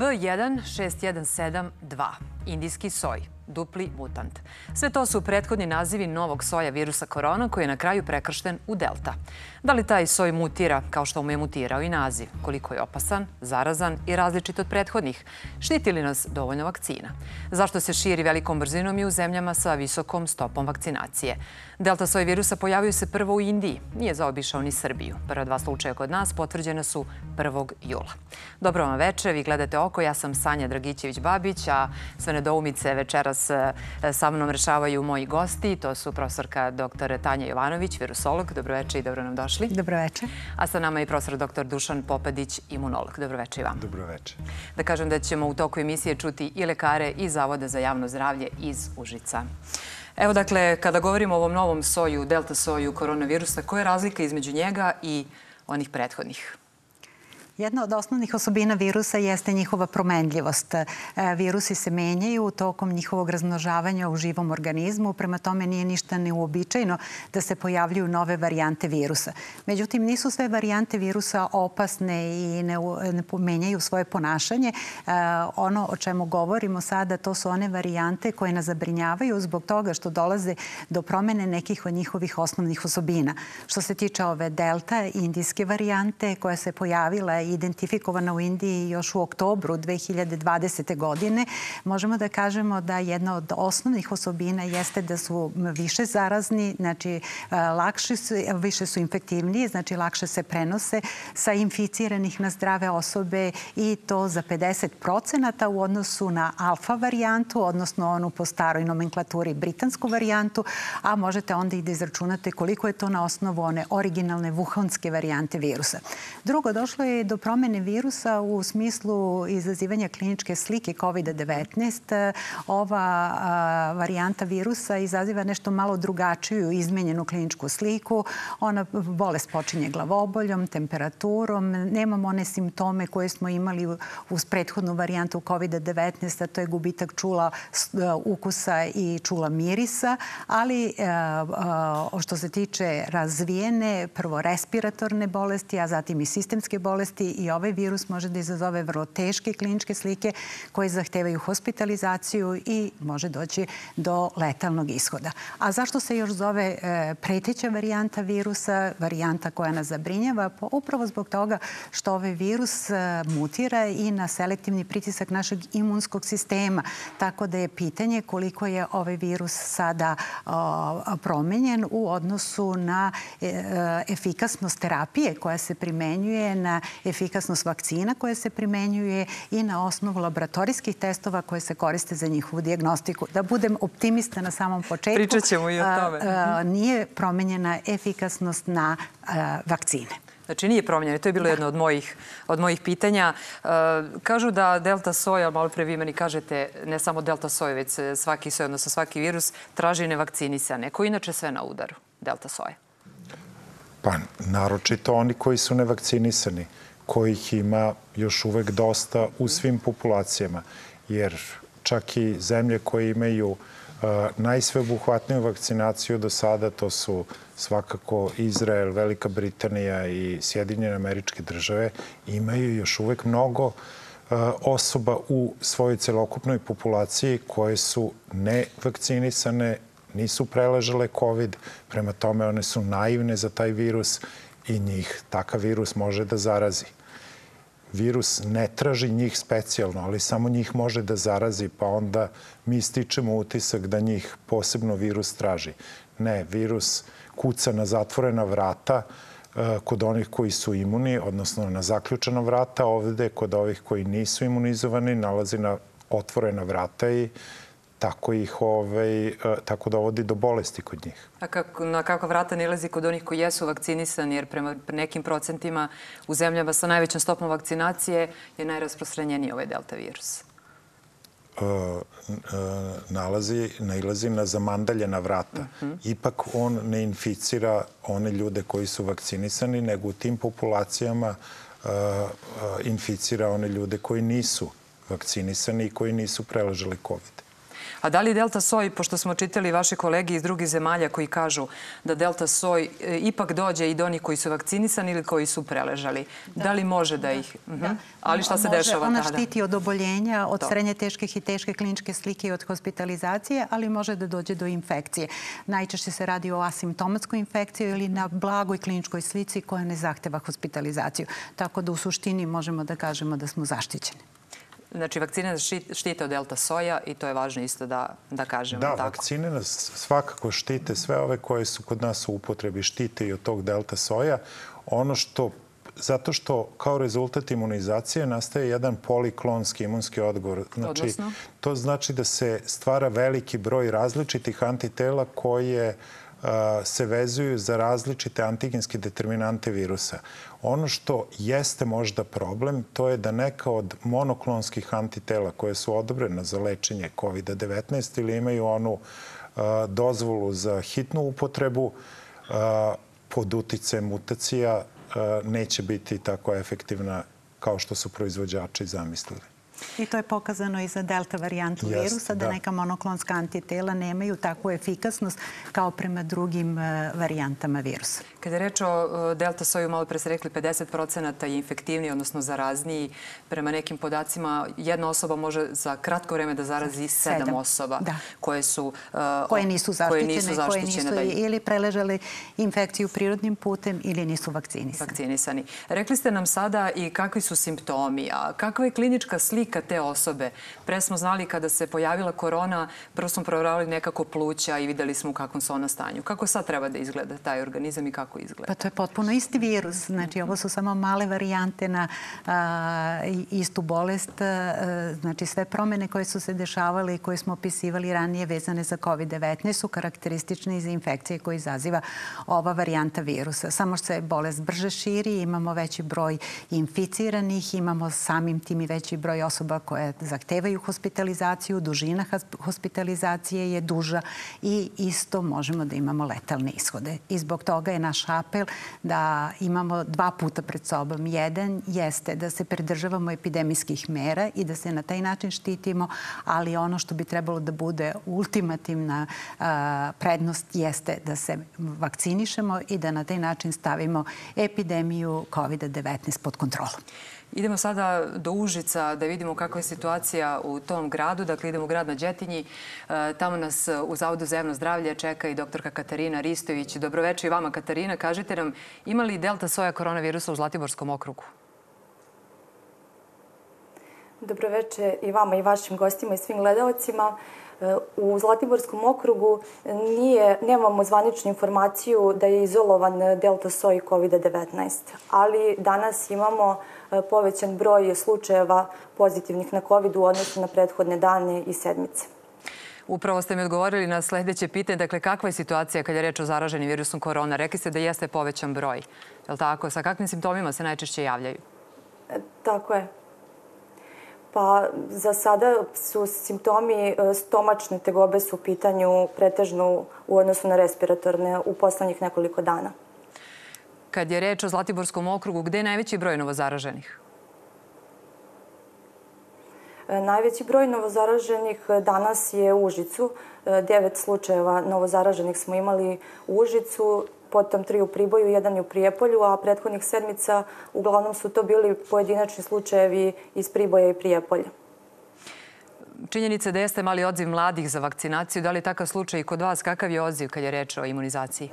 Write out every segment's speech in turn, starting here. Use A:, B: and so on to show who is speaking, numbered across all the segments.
A: B1617-2, indijski soj, dupli mutant. Sve to su prethodni nazivi novog soja virusa korona koji je na kraju prekršten u delta. Da li taj soj mutira kao što mu je mutirao i naziv? Koliko je opasan, zarazan i različit od prethodnih? Štiti li nas dovoljno vakcina? Zašto se širi velikom brzinom i u zemljama sa visokom stopom vakcinacije? Delta soj virusa pojavio se prvo u Indiji. Nije zaobišao ni Srbiju. Prva dva slučaja kod nas potvrđena su 1. jula. Dobro vam veče, vi gledate Oko. Ja sam Sanja Dragićević-Babić, a sve nedoumice večeras sa mnom rešavaju moji gosti. To su profesorka dr. Tanja Jovanović, virusolog. Dobroveče i dobro nam došli.
B: Dobroveče.
A: A sa nama je profesor dr. Dušan Popadić, imunolog. Dobroveče i vam.
C: Dobroveče.
A: Da kažem da ćemo u toku emisije čuti i lekare iz Zavoda za javno zdravlje iz Užica. Evo, dakle, kada govorimo o ovom novom soju, delta soju koronavirusa, koja je razlika između njega i onih prethodnih?
B: Jedna od osnovnih osobina virusa jeste njihova promenljivost. Virusi se menjaju tokom njihovog razmnožavanja u živom organizmu, prema tome nije ništa neuobičajeno da se pojavljuju nove varijante virusa. Međutim, nisu sve varijante virusa opasne i ne menjaju svoje ponašanje. Ono o čemu govorimo sada, to su one varijante koje nas zabrinjavaju zbog toga što dolaze do promene nekih od njihovih osnovnih osobina. Što se tiče ove delta, indijske varijante koja se pojavila identifikovana u Indiji još u oktobru 2020. godine, možemo da kažemo da jedna od osnovnih osobina jeste da su više zarazni, znači više su infektivniji, znači lakše se prenose sa inficiranih na zdrave osobe i to za 50% u odnosu na alfa varijantu, odnosno onu po staroj nomenklaturi britansku varijantu, a možete onda i da izračunate koliko je to na osnovu one originalne wuhanske varijante virusa. Drugo, došlo je do promene virusa u smislu izazivanja kliničke slike COVID-19. Ova varijanta virusa izaziva nešto malo drugačiju izmenjenu kliničku sliku. Bolest počinje glavoboljom, temperaturom. Nemamo one simptome koje smo imali uz prethodnu varijantu COVID-19, a to je gubitak čula ukusa i čula mirisa. Ali što se tiče razvijene prvo respiratorne bolesti, a zatim i sistemske bolesti, i ovaj virus može da izazove vrlo teške kliničke slike koje zahtevaju hospitalizaciju i može doći do letalnog ishoda. A zašto se još zove preteća varijanta virusa, varijanta koja nas zabrinjava? Upravo zbog toga što ovaj virus mutira i na selektivni pritisak našeg imunskog sistema. Tako da je pitanje koliko je ovaj virus sada promenjen u odnosu na efikasnost terapije koja se primenjuje, na efikasnost vakcina koja se primenjuje i na osnovu laboratorijskih testova koje se koriste za njihovu dijagnostiku. Da budem optimista na samom početku,
A: pričat ćemo i o tome.
B: Nije promenjena efikasnost na vakcine.
A: Znači nije promenjeno. To je bilo jedno od mojih pitanja. Kažu da delta soj, ali malo pre vi meni kažete, ne samo delta soj, već svaki soj, odnosno svaki virus, traži nevakcinisane. Ko inače sve na udaru delta soja?
C: Pa, naročito oni koji su nevakcinisani, kojih ima još uvek dosta u svim populacijama. Jer čak i zemlje koje imaju najsveobuhvatniju vakcinaciju do sada, to su svakako Izrael, Velika Britanija i Sjedinjene Američke Države, imaju još uvek mnogo osoba u svojoj celokupnoj populaciji koje su nevakcinisane, nisu preležale COVID, prema tome one su naivne za taj virus i njih takav virus može da zarazi. Virus ne traži njih specijalno, ali samo njih može da zarazi, pa onda mi stičemo utisak da njih posebno virus traži. Ne, virus kuca na zatvorena vrata kod onih koji su imuni, odnosno na zaključena vrata. Ovde kod ovih koji nisu imunizovani nalazi na otvorena vrata i tako dovodi do bolesti kod njih.
A: A na kakva vrata nilazi kod onih koji jesu vakcinisani, jer prema nekim procentima u zemljama sa najvećom stopom vakcinacije je najrasprostranjeniji ovaj delta virus?
C: Nailazi na zamandaljena vrata. Ipak on ne inficira one ljude koji su vakcinisani, nego u tim populacijama inficira one ljude koji nisu vakcinisani i koji nisu preležali COVID.
A: A da li delta soj, pošto smo čitali vaše kolege iz drugih zemalja koji kažu da delta soj ipak dođe i do onih koji su vakcinisani ili koji su preležali, da li može da ih... Ali šta se dešava tada?
B: Ona štiti od oboljenja, od srednje teških i teške kliničke slike i od hospitalizacije, ali može da dođe do infekcije. Najčešće se radi o asimptomatskoj infekciji ili na blagoj kliničkoj slici koja ne zahteva hospitalizaciju. Tako da u suštini možemo da kažemo da smo zaštićeni.
A: Znači, vakcine nas štite od delta soja i to je važno isto da kažemo.
C: Da, vakcine nas svakako štite. Sve ove koje su kod nas u upotrebi štite i od tog delta soja. Zato što kao rezultat imunizacije nastaje jedan poliklonski imunski odgovor. To znači da se stvara veliki broj različitih antitela koje se vezuju za različite antigenske determinante virusa. Ono što jeste možda problem, to je da neka od monoklonskih antitela koje su odobrena za lečenje COVID-19 ili imaju onu dozvolu za hitnu upotrebu, pod uticajem mutacija neće biti tako efektivna kao što su proizvođači zamislili.
B: I to je pokazano i za delta varijantu virusa, da neka monoklonska antitela nemaju takvu efikasnost kao prema drugim varijantama virusa.
A: Kada je reč o delta soju, malo pre ste rekli 50% je infektivniji, odnosno zarazniji. Prema nekim podacima, jedna osoba može za kratko vreme da zarazi 7 osoba koje
B: nisu zaštićene, koje nisu ili preležali infekciju prirodnim putem ili nisu vakcinisani.
A: Rekli ste nam sada i kakvi su simptomi, a kakva je klinička slika te osobe? Pre smo znali kada se pojavila korona, prvo smo provjeravali nekako pluća i videli smo u kakvom su ona stanju. Kako sad treba da izgleda taj organizam i kako izgleda?
B: Pa to je potpuno isti virus. Znači, ovo su samo male varijante na istu bolest. Znači, sve promene koje su se dešavale i koje smo opisivali ranije vezane za COVID-19 su karakteristične iz infekcije koje izaziva ova varijanta virusa. Samo što se bolest brže širi, imamo veći broj inficiranih, imamo samim tim i veći broj osoba koje zahtevaju hospitalizaciju, dužina hospitalizacije je duža i isto možemo da imamo letalne ishode. I zbog toga je naš apel da imamo 2 puta pred sobom. Jedan jeste da se pridržavamo epidemijskih mera i da se na taj način štitimo, ali ono što bi trebalo da bude ultimativna prednost jeste da se vakcinišemo i da na taj način stavimo epidemiju COVID-19 pod kontrolu.
A: Idemo sada do Užica da vidimo kakva je situacija u tom gradu. Dakle, idemo u grad na Đetinji. Tamo nas u Zavodu za javno zdravlje čeka i doktorka Katarina Ristović. Dobroveče i vama, Katarina. Kažite nam, ima li delta soja koronavirusa u Zlatiborskom okrugu?
D: Dobroveče i vama i vašim gostima i svim gledalcima. U Zlatiborskom okrugu nemamo zvaničnu informaciju da je izolovan delta soj COVID-19, ali danas imamo povećan broj slučajeva pozitivnih na COVID u odnosu na prethodne dane i sedmice.
A: Upravo ste mi odgovorili na sledeće pitanje. Dakle, kakva je situacija kad je reč o zaraženim virusom korona? Rekli ste da jeste povećan broj. Je li tako? Sa kakvim simptomima se najčešće javljaju?
D: Tako je. Pa za sada su simptomi stomačne tegobe su u pitanju pretežno u odnosu na respiratorne u poslednjih nekoliko dana.
A: Kad je reč o Zlatiborskom okrugu, gde je najveći broj novozaraženih?
D: Najveći broj novozaraženih danas je u Užicu. 9 slučajeva novozaraženih smo imali u Užicu, potom 3 u Priboju, 1 u Prijepolju, a prethodnih sedmica uglavnom su to bili pojedinačni slučajevi iz Priboja i Prijepolja.
A: Činjenica da jeste mali odziv mladih za vakcinaciju. Da li je takav slučaj i kod vas? Kakav je odziv kad je reč o imunizaciji?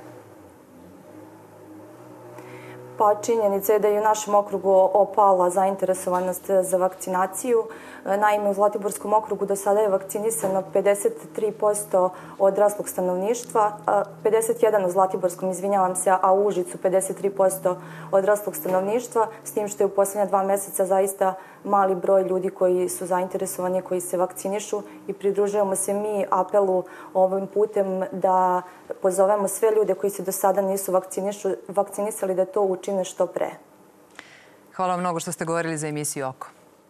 D: Pa činjenica je da je u našem okrugu opala zainteresovanost za vakcinaciju. Naime, u Zlatiborskom okrugu do sada je vakcinisano 53% odraslog stanovništva, 51% u Zlatiborskom, izvinjavam se, a u Užicu 53% odraslog stanovništva, s tim što je u posljednja 2 meseca zaista mali broj ljudi koji su zainteresovani, koji se vakcinišu i pridružujemo se mi apelu ovim putem da pozovemo sve ljude koji se do sada nisu vakcinisali da to učine što pre.
A: Hvala vam mnogo što ste govorili za emisiju Oko.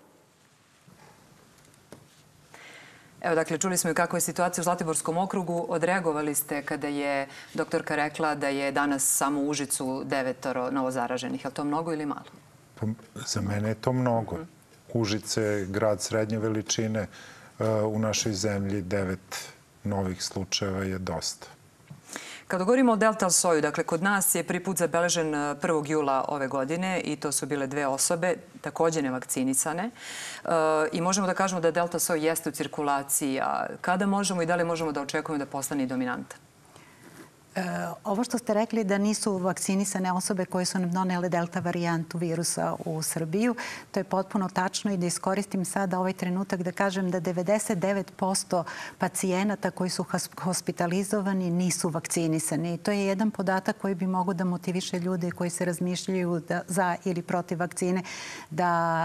A: Evo, dakle, čuli smo i kakva je situacija u Zlatiborskom okrugu. Odreagovali ste kada je doktorka rekla da je danas samo u Užicu 9 novozaraženih. Je li to mnogo ili malo?
C: Za mene je to mnogo. Užice je grad srednje veličine. u našoj zemlji 9 novih slučajeva je dosta.
A: Kada govorimo o delta soju, dakle, kod nas je prvi put zabeležen 1. jula ove godine i to su bile 2 osobe, takođe nevakcinisane. I možemo da kažemo da delta soj jeste u cirkulaciji. A kada možemo i da li možemo da očekujemo da postane dominantan?
B: Ovo što ste rekli da nisu vakcinisane osobe koje su nam donele delta varijantu virusa u Srbiju, to je potpuno tačno i da iskoristim sada ovaj trenutak da kažem da 99% pacijenata koji su hospitalizovani nisu vakcinisani. I to je jedan podatak koji bi mogo da motiviše ljude koji se razmišljaju za ili protiv vakcine da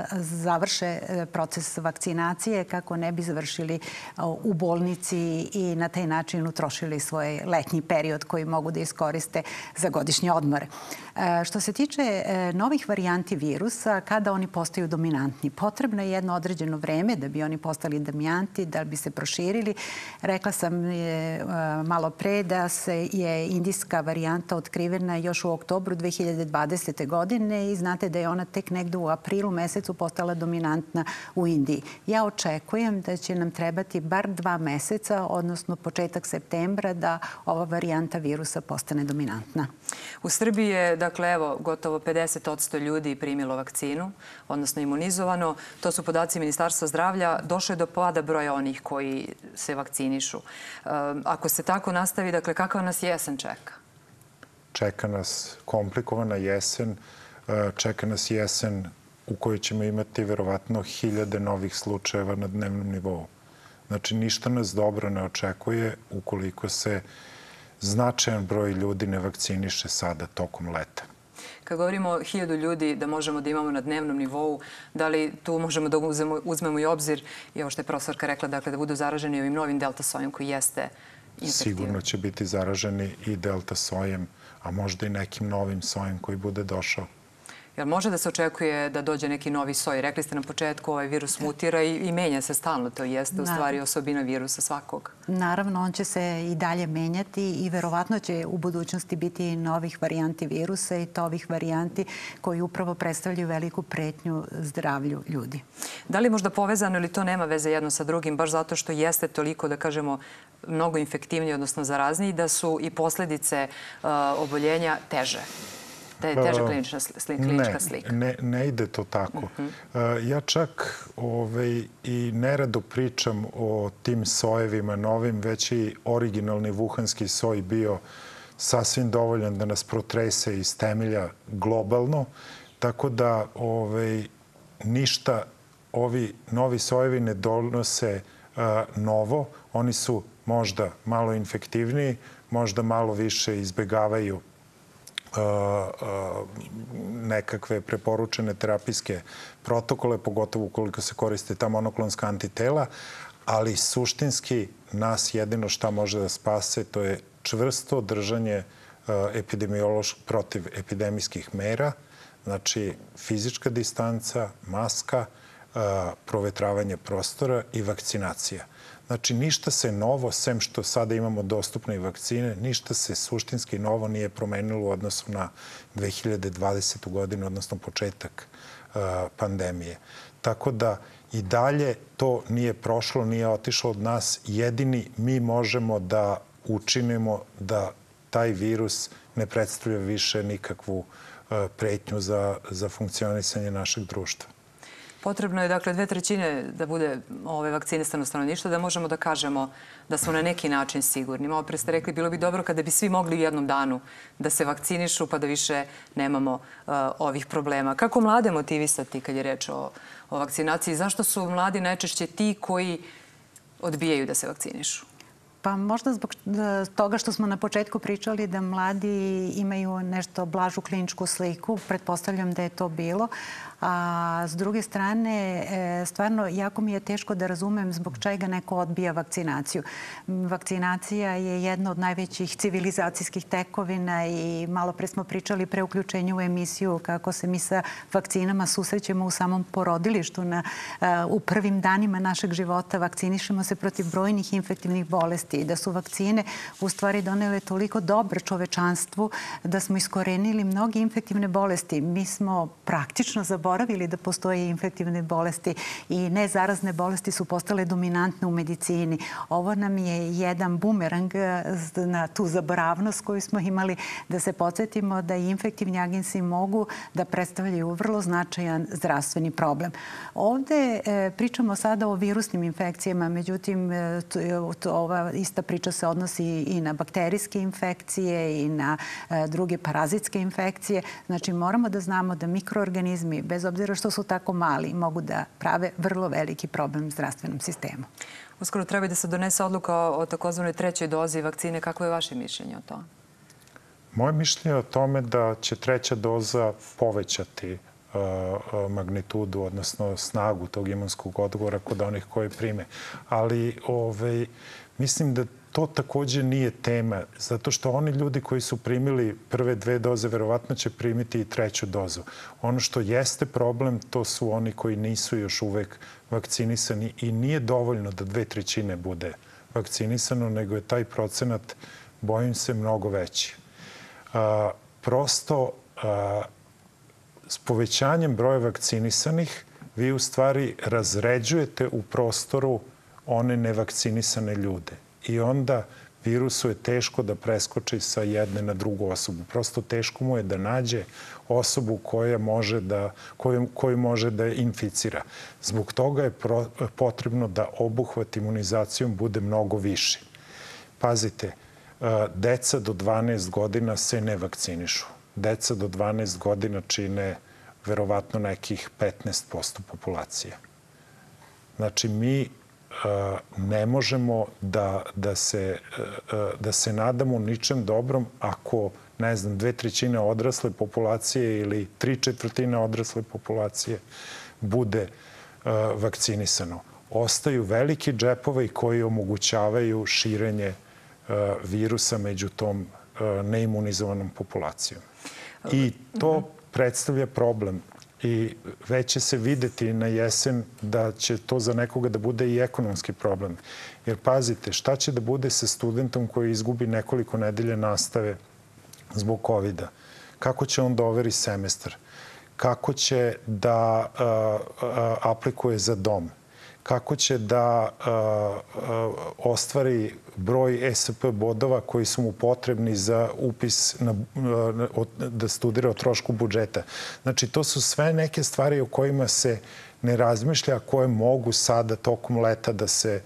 B: završe proces vakcinacije kako ne bi završili u bolnici i na taj način utrošili svoj letnji period koji mogu da iskoriste za godišnje odmore. Što se tiče novih varijanti virusa, kada oni postaju dominantni, potrebno je jedno određeno vreme da bi oni postali dominanti, da bi se proširili. Rekla sam malo pre da je indijska varijanta otkrivena još u oktobru 2020. godine i znate da je ona tek negde u aprilu mesecu postala dominantna u Indiji. Ja očekujem da će nam trebati bar 2 meseca, odnosno početak septembra, da ova varijanta virusa postane dominantna.
A: U Srbiji je, dakle, evo, gotovo 50% ljudi primilo vakcinu, odnosno imunizovano. To su podaci Ministarstva zdravlja. Došlo je do pada broja onih koji se vakcinišu. Ako se tako nastavi, dakle, kakva nas jesen čeka?
C: Čeka nas komplikovana jesen. Čeka nas jesen u kojoj ćemo imati verovatno 1000 novih slučajeva na dnevnom nivou. Znači, ništa nas dobro ne očekuje ukoliko se značajan broj ljudi ne vakciniše sada tokom leta.
A: Kad govorimo o 1000 ljudi da možemo da imamo na dnevnom nivou, da li tu možemo da uzmemo i obzir i ovo što je profesorka rekla, dakle, da budu zaraženi ovim novim delta sojem koji jeste infektivan?
C: Sigurno će biti zaraženi i delta sojem, a možda i nekim novim sojem koji bude došao.
A: Jel može da se očekuje da dođe neki novi soj? Rekli ste na početku, ovaj virus mutira i menja se stalno. To jeste u stvari osobina virusa svakog.
B: Naravno, on će se i dalje menjati i verovatno će u budućnosti biti novih varijanti virusa i to ovih varijanti koji upravo predstavljaju veliku pretnju zdravlju ljudi.
A: Da li je možda povezano ili to nema veze jedno sa drugim, baš zato što jeste toliko, da kažemo, mnogo infektivniji, odnosno zarazniji, da su i posledice oboljenja teže? Da je teža klinička slika.
C: Ne ide to tako. Ja čak i nerado pričam o tim sojevima novim, već i originalni vuhanski soj bio sasvim dovoljan da nas protrese iz temelja globalno. Tako da ništa ovi novi sojevi ne donose novo. Oni su možda malo infektivniji, možda malo više izbegavaju nekakve preporučene terapijske protokole, pogotovo ukoliko se koriste ta monoklonska antitela, ali suštinski nas jedino šta može da spase to je čvrsto držanje protiv epidemijskih mera, znači fizička distanca, maska, provetravanje prostora i vakcinacija. Znači, ništa se novo, sem što sada imamo dostupne i vakcine, ništa se suštinski novo nije promenilo u odnosu na 2020. godinu, odnosno početak pandemije. Tako da i dalje to nije prošlo, nije otišlo od nas. Jedini mi možemo da učinimo da taj virus ne predstavlja više nikakvu pretnju za funkcionisanje našeg društva.
A: Potrebno je, dakle, 2/3 da bude vakcinisano stanovništvo, da možemo da kažemo da smo na neki način sigurni. Malo pre ste rekli, bilo bi dobro kada bi svi mogli u jednom danu da se vakcinišu pa da više nemamo ovih problema. Kako mlade motivisati kad je reč o vakcinaciji? Zašto su mladi najčešće ti koji odbijaju da se vakcinišu?
B: Pa možda zbog toga što smo na početku pričali da mladi imaju nešto blažu kliničku sliku. Pretpostavljam da je to bilo. A s druge strane, stvarno, jako mi je teško da razumem zbog čega neko odbija vakcinaciju. Vakcinacija je jedna od najvećih civilizacijskih tekovina i malo pre smo pričali pre uključenja u emisiju kako se mi sa vakcinama susrećemo u samom porodilištu. U prvim danima našeg života vakcinišemo se protiv brojnih infektivnih bolesti. ilustraciji da su vakcine u stvari donele toliko dobro čovečanstvu da smo iskorenili mnoge infektivne bolesti. Mi smo praktično zaboravili da postoje infektivne bolesti i nezarazne bolesti su postale dominantne u medicini. Ovo nam je jedan bumerang na tu zaboravnost koju smo imali, da se podsjetimo da i infektivni agensi mogu da predstavljaju vrlo značajan zdravstveni problem. Ovde pričamo sada o virusnim infekcijama, međutim, ova ista priča se odnosi i na bakterijske infekcije i na druge parazitske infekcije. Znači, moramo da znamo da mikroorganizmi, bez obzira što su tako mali, mogu da prave vrlo veliki problem zdravstvenom sistemu.
A: Uskoro treba da se donese odluka o takozvanoj trećoj dozi vakcine. Kako je vaše mišljenje o tome?
C: Moje mišljenje je o tome da će treća doza povećati magnitudu, odnosno snagu tog imunskog odgovora kod onih koji prime. Ali mislim da to takođe nije tema, zato što oni ljudi koji su primili prve 2 doze verovatno će primiti i treću dozu. Ono što jeste problem, to su oni koji nisu još uvek vakcinisani i nije dovoljno da 2/3 bude vakcinisano, nego je taj procenat, bojim se, mnogo veći. Prosto, s povećanjem broja vakcinisanih vi u stvari razređujete u prostoru one nevakcinisane ljude. I onda virusu je teško da preskoči sa jedne na drugu osobu. Prosto teško mu je da nađe osobu koju može da inficira. Zbog toga je potrebno da obuhvat imunizacijom bude mnogo viši. Pazite, deca do 12 godina se ne vakcinišu. Deca do 12 godina čine verovatno nekih 15% populacije. Znači, mi ne možemo da se nadamo ničem dobrom ako, ne znam, 2/3 odrasle populacije ili 3/4 odrasle populacije bude vakcinisano. Ostaju veliki džepovi koji omogućavaju širenje virusa među tom neimunizovanom populacijom. I to predstavlja problem. I već će se videti na jesen da će to za nekoga da bude i ekonomski problem. Jer pazite, šta će da bude sa studentom koji izgubi nekoliko nedelja nastave zbog COVID-a? Kako će on da overi semestar? Kako će da aplikuje za dom? Kako će da ostvari broj ESP bodova koji su mu potrebni za upis da studira o trošku budžeta. Znači, to su sve neke stvari o kojima se ne razmišlja, a koje mogu sada tokom leta da se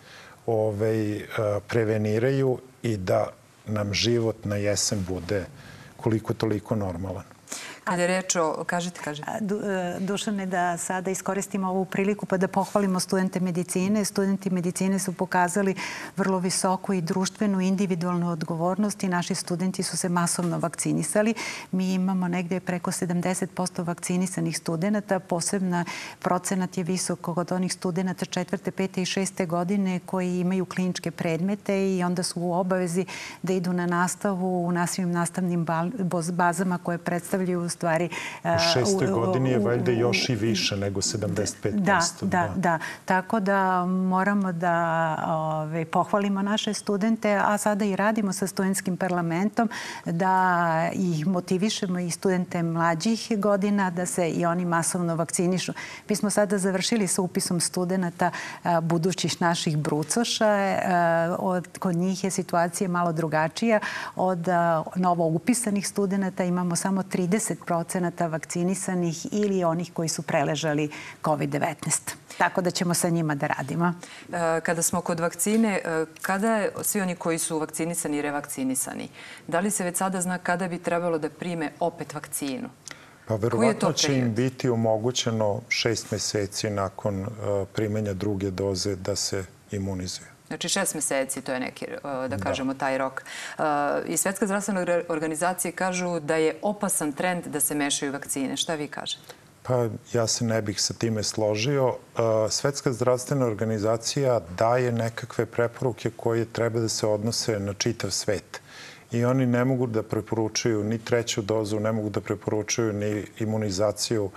C: preveniraju i da nam život na jesen bude koliko toliko normalan.
A: Kada je reč o... Kažite.
B: Dušane, da sada iskoristimo ovu priliku pa da pohvalimo studente medicine. Studenti medicine su pokazali vrlo visoku i društvenu individualnu odgovornost i naši studenti su se masovno vakcinisali. Mi imamo negde preko 70% vakcinisanih studenta. Posebno procenat je visok kod onih studenta 4., 5. i 6. godine koji imaju kliničke predmete i onda su u obavezi da idu na nastavu u našim nastavnim bazama koje predstavljaju stvari...
C: U 6. godini je valjda još i više nego 75%.
B: Da. Tako da moramo da pohvalimo naše studente, a sada i radimo sa studentskim parlamentom da ih motivišemo i studente mlađih godina da se i oni masovno vakcinišu. Mi smo sada završili sa upisom studenta budućih naših brucoša. Kod njih je situacija malo drugačija. Od novo upisanih studenta imamo samo 30% vakcinisanih ili onih koji su preležali COVID-19. Tako da ćemo sa njima da radimo.
A: Kada smo kod vakcine, kada je svi oni koji su vakcinisani i revakcinisani, da li se već sada zna kada bi trebalo da prime opet vakcinu?
C: Pa verovatno će im biti omogućeno 6 meseci nakon primanja druge doze da se imunizuju.
A: Znači 6 meseci, to je neki, da kažemo, taj rok. I Svetska zdravstvena organizacija kažu da je opasan trend da se mešaju vakcine. Šta vi kažete?
C: Pa ja se ne bih sa time složio. Svetska zdravstvena organizacija daje nekakve preporuke koje treba da se odnose na čitav svet. I oni ne mogu da preporučuju ni treću dozu, ne mogu da preporučuju ni imunizaciju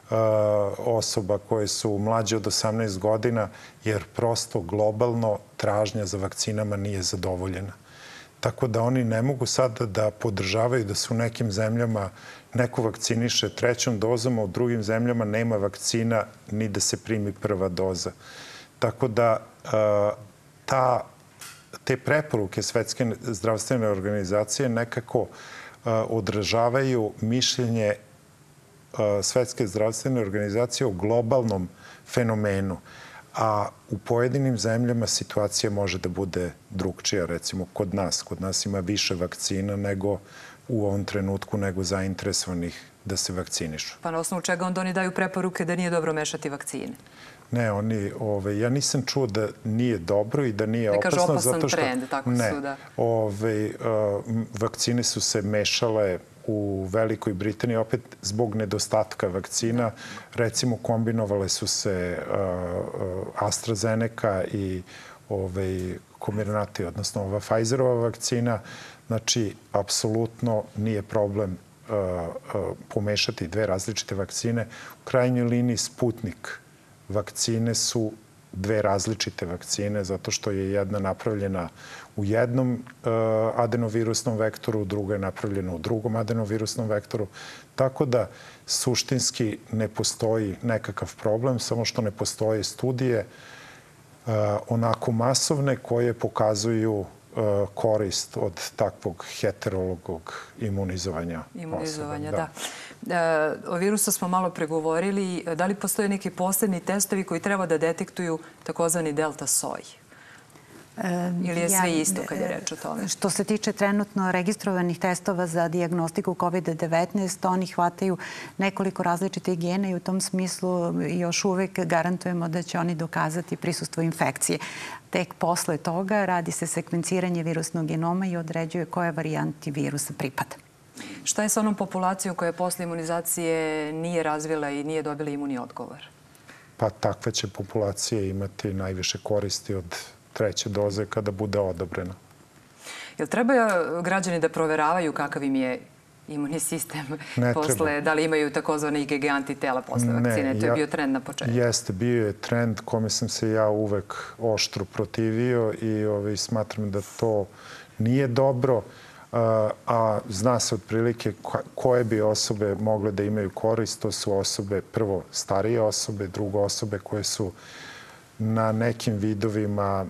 C: osoba koje su mlađe od 18 godina, jer prosto globalno tražnja za vakcinama nije zadovoljena. Tako da oni ne mogu sada da podržavaju da se u nekim zemljama neko vakciniše 3. dozom, a u drugim zemljama nema vakcina ni da se primi prva doza. Tako da te preporuke Svetske zdravstvene organizacije nekako odražavaju mišljenje Svetske zdravstvene organizacije o globalnom fenomenu. A u pojedinim zemljama situacija može da bude drugčija. Recimo kod nas. Kod nas ima više vakcina nego u ovom trenutku nego zainteresovanih da se vakcinišu.
A: Pa na osnovu čega onda oni daju preporuke da nije dobro mešati vakcine?
C: Ne, ja nisam čuo da nije dobro i da nije opasno.
A: Ne kaže opasan trend, tako su da...
C: Vakcine su se mešale u Velikoj Britaniji opet zbog nedostatka vakcina. Recimo, kombinovale su se AstraZeneca i Comirnaty, odnosno ova Pfizerova vakcina. Znači, apsolutno nije problem pomešati dve različite vakcine. U krajnjoj liniji Sputnik vakcine su dve različite vakcine zato što je jedna napravljena u jednom adenovirusnom vektoru, druga je napravljena u drugom adenovirusnom vektoru. Tako da suštinski ne postoji nekakav problem, samo što ne postoje studije onako masovne koje pokazuju korist od takvog heterologog imunizovanja.
A: Imunizovanja, da. O virusu smo malo pregovorili. Da li postoje neki posebni testovi koji treba da detektuju takozvani delta soj? Ili je sve isto kad je reč o tome?
B: Što se tiče trenutno registrovanih testova za dijagnostiku COVID-19, oni hvataju nekoliko različitih gena i u tom smislu još uvek garantujemo da će oni dokazati prisustvo infekcije. Tek posle toga radi se sekvenciranje virusnog genoma i određuje koje varijanti virusa pripada.
A: Šta je sa onom populacijom koja posle imunizacije nije razvila i nije dobila imuni odgovor?
C: Pa takve će populacije imati najviše koristi od 3. doze kada bude odobrena.
A: Jel treba građani da proveravaju kakav im je imunni sistem posle, da li imaju takozvane IgG antitela posle vakcine? To je bio trend na početku.
C: Jeste, bio je trend kome sam se ja uvek oštro protivio i smatram da to nije dobro. A zna se otprilike koje bi osobe mogle da imaju korist. To su osobe, prvo starije osobe, drugo osobe koje su na nekim vidovima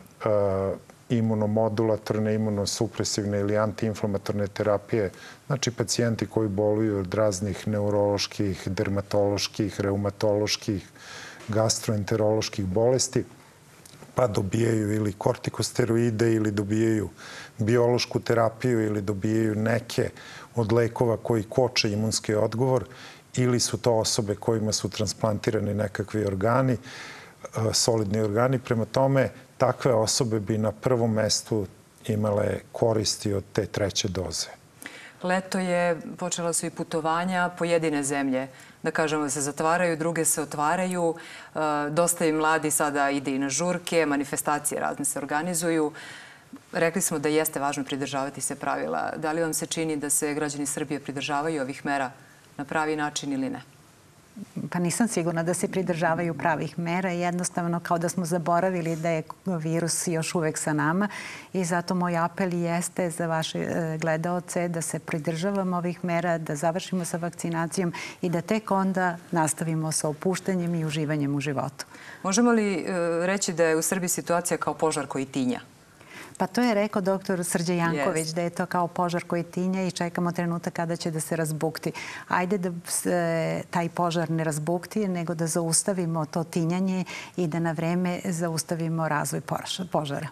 C: imunomodulatorne, imunosupresivne ili antiinflamatorne terapije. Znači, pacijenti koji boluju od raznih neuroloških, dermatoloških, reumatoloških, gastroenteroloških bolesti, pa dobijaju ili kortikosteroide ili dobijaju biološku terapiju ili dobijaju neke od lekova koji koče imunski odgovor, ili su to osobe kojima su transplantirani nekakvi organi, solidni organi. Prema tome, takve osobe bi na prvom mestu imale koristi od te 3. doze.
A: Leto je, počela su i putovanja, pojedine zemlje, da kažemo, se zatvaraju, druge se otvaraju. Dosta i mladi sada ide i na žurke, manifestacije razne se organizuju. Rekli smo da jeste važno pridržavati se pravila. Da li vam se čini da se građani Srbije pridržavaju ovih mera na pravi način ili ne?
B: Pa nisam sigurna da se pridržavaju pravih mera. Jednostavno kao da smo zaboravili da je virus još uvek sa nama i zato moj apel jeste za vaše gledaoce da se pridržavamo ovih mera, da završimo sa vakcinacijom i da tek onda nastavimo sa opuštanjem i uživanjem u životu.
A: Možemo li reći da je u Srbiji situacija kao požar koji tinja?
B: Pa to je rekao doktor Srđe Janković, da je to kao požar koji tinja i čekamo trenutak kada će da se razbukti. Ajde da se taj požar ne razbukti, nego da zaustavimo to tinjanje i da na vreme zaustavimo razvoj požara.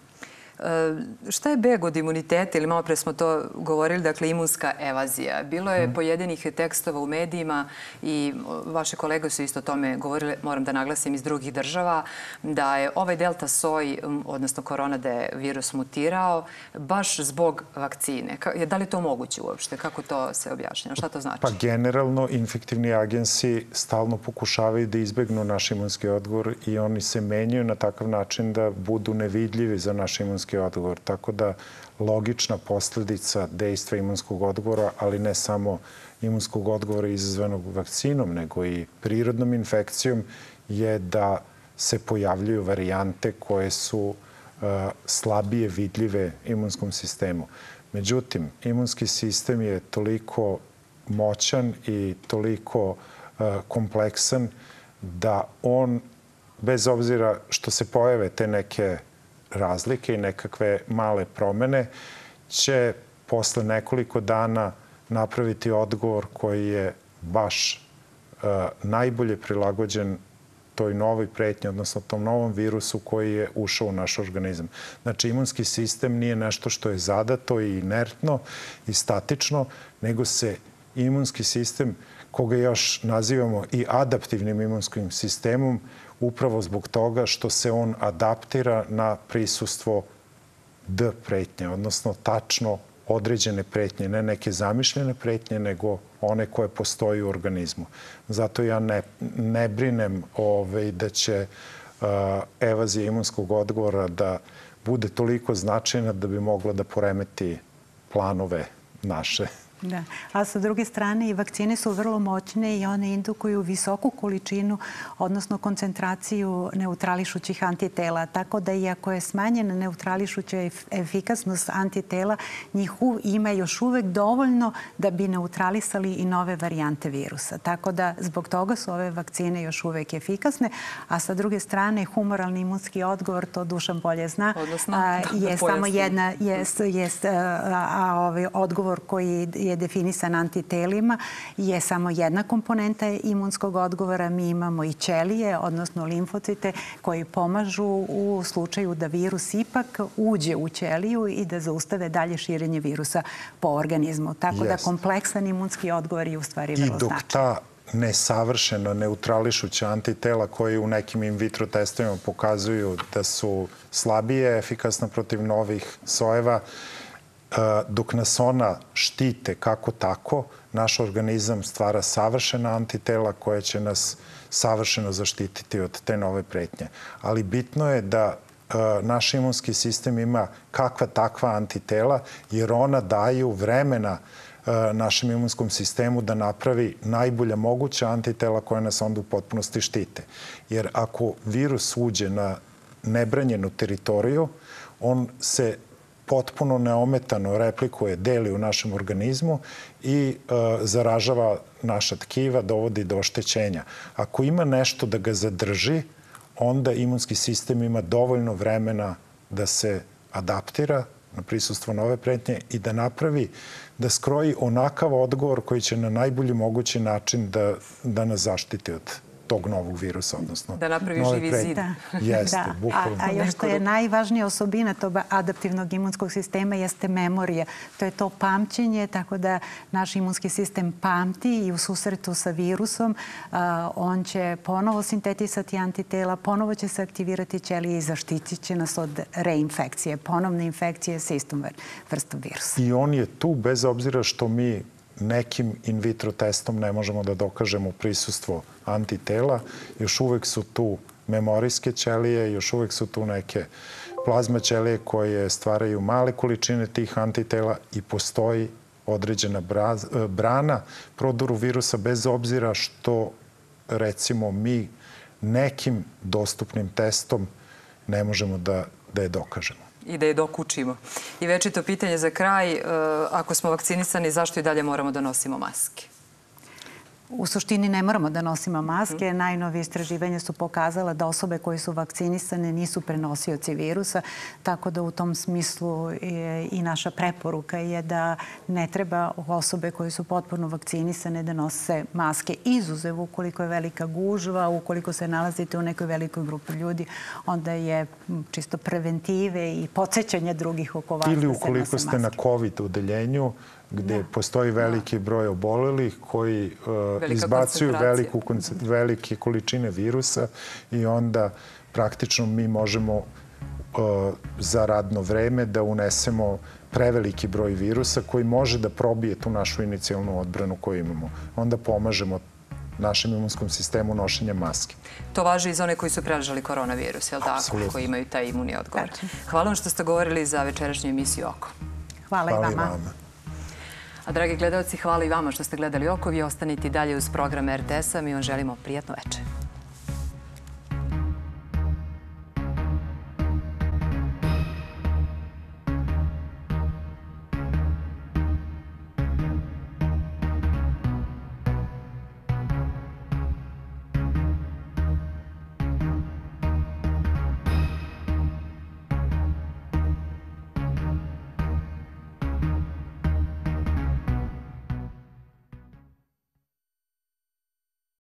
A: Šta je beg od imuniteta? Ili malo pre smo to govorili, dakle, imunska evazija. Bilo je pojedinih tekstova u medijima i vaše kolege su isto o tome govorili, moram da naglasim, iz drugih država, da je ovaj delta soj, odnosno korona, da je virus mutirao baš zbog vakcine. Da li je to moguće uopšte? Kako to se objašnjava? Šta to znači?
C: Pa generalno infektivni agensi stalno pokušavaju da izbegnu naš imunski odgovor i oni se menjaju na takav način da budu nevidljivi za naš imunski imunski odgovor. Tako da logična posljedica dejstva imunskog odgovora, ali ne samo imunskog odgovora izazvanog vakcinom, nego i prirodnom infekcijom, je da se pojavljuju varijante koje su slabije vidljive imunskom sistemu. Međutim, imunski sistem je toliko moćan i toliko kompleksan da on, bez obzira što se pojave te neke razlike i nekakve male promene, će posle nekoliko dana napraviti odgovor koji je baš najbolje prilagođen toj novoj pretnji, odnosno tom novom virusu koji je ušao u naš organizam. Znači, imunski sistem nije nešto što je zadato i inertno i statično, nego se imunski sistem, koga još nazivamo i adaptivnim imunskim sistemom, upravo zbog toga što se on adaptira na prisustvo D pretnje, odnosno tačno određene pretnje, ne neke zamišljene pretnje, nego one koje postoji u organizmu. Zato ja ne brinem da će evazija imunskog odgovora da bude toliko značajna da bi mogla da poremeti planove naše.
B: Da. A sa druge strane i vakcine su vrlo moćne i one indukuju visoku količinu, odnosno koncentraciju neutrališućih antitela. Tako da iako je smanjena neutrališuća efikasnost antitela, njih ima još uvek dovoljno da bi neutralisali i nove varijante virusa. Tako da zbog toga su ove vakcine još uvek efikasne. A sa druge strane, humoralni imunski odgovor, to Dušan bolje zna, je samo jedna, odgovor koji je definisan antitelima, je samo jedna komponenta imunskog odgovora. Mi imamo i ćelije, odnosno limfocite, koji pomažu u slučaju da virus ipak uđe u ćeliju i da zaustave dalje širenje virusa po organizmu. Tako da kompleksan imunski odgovor je u stvari vrlo značajan.
C: I dok ta nesavršeno neutrališuća antitela koji u nekim in vitro testovima pokazuju da su slabije efikasna protiv novih sojeva, dok nas ona štite kako tako, naš organizam stvara savršena antitela koja će nas savršeno zaštititi od te nove pretnje. Ali bitno je da naš imunski sistem ima kakva takva antitela, jer ona daju vremena našem imunskom sistemu da napravi najbolja moguća antitela koja nas onda u potpunosti štite. Jer ako virus uđe na nebranjenu teritoriju, on se potpuno neometano replikuje, deli u našem organizmu i zaražava naša tkiva, dovodi do oštećenja. Ako ima nešto da ga zadrži, onda imunski sistem ima dovoljno vremena da se adaptira na prisustvo nove pretnje i da napravi, da skroji onakav odgovor koji će na najbolji mogući način da nas zaštiti od tog novog virusa, odnosno
A: da napravi živi zid.
C: Jeste, bukvalno.
B: A još što je najvažnija osobina tog adaptivnog imunskog sistema jeste memorija. To je to pamćenje, tako da naš imunski sistem pamti i u susretu sa virusom on će ponovo sintetisati antitela, ponovo će se aktivirati ćelije i zaštitit će nas od reinfekcije, ponovne infekcije sa istom vrstom virusa.
C: I on je tu bez obzira što mi nekim in vitro testom ne možemo da dokažemo prisustvo antitela. Još uvek su tu memorijske ćelije, još uvek su tu neke plazma ćelije koje stvaraju male količine tih antitela i postoji određena brana prodoru virusa bez obzira što, recimo, mi nekim dostupnim testom ne možemo da je dokažemo.
A: I da je dokučimo. I večito pitanje za kraj, ako smo vakcinisani, zašto i dalje moramo da nosimo maske?
B: U suštini ne moramo da nosimo maske. Najnovije istraživanja su pokazala da osobe koje su vakcinisane nisu prenosioci virusa, tako da u tom smislu i naša preporuka je da ne treba osobe koje su potpuno vakcinisane da nose maske. Izuzev ukoliko je velika gužva, ukoliko se nalazite u nekoj velikoj grupi ljudi, onda je čisto preventive i podsjećanje drugih oko vas da se nose maske.
C: Ili ukoliko ste na COVID odeljenju, gde postoji veliki broj obolelih koji izbacuju velike količine virusa i onda praktično mi možemo za radno vreme da unesemo preveliki broj virusa koji može da probije tu našu inicijalnu odbranu koju imamo. Onda pomažemo našem imunskom sistemu nošenjem maske.
A: To važi i za one koji su preležali koronavirus, je li tako?
C: Apsolutno.
A: Koji imaju taj imunni odgovor. Hvala vam što ste govorili za večerašnju emisiju Oko.
B: Hvala i vama.
A: A dragi gledalci, hvala i vama što ste gledali Oko. Vi ostanite i dalje uz program RTS-a. Mi vam želimo prijatno večer.